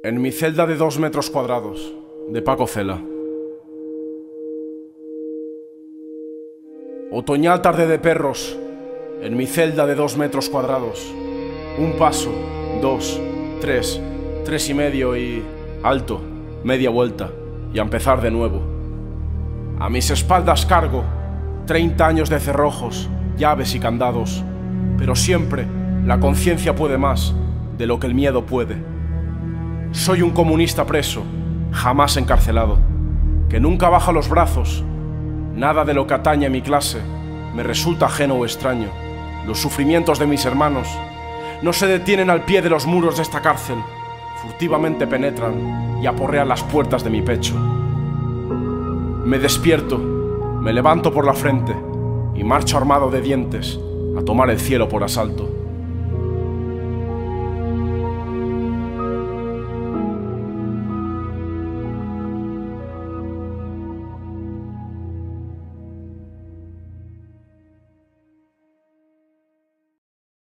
En mi celda de 2 metros cuadrados, de Paco Cela. Otoñal tarde de perros, en mi celda de 2 metros cuadrados. Un paso, 2, 3, 3 y medio y... alto, media vuelta, y a empezar de nuevo. A mis espaldas cargo 30 años de cerrojos, llaves y candados, pero siempre la conciencia puede más de lo que el miedo puede. Soy un comunista preso, jamás encarcelado, que nunca baja los brazos. Nada de lo que atañe a mi clase me resulta ajeno o extraño. Los sufrimientos de mis hermanos no se detienen al pie de los muros de esta cárcel. Furtivamente penetran y aporrean las puertas de mi pecho. Me despierto, me levanto por la frente y marcho armado de dientes a tomar el cielo por asalto.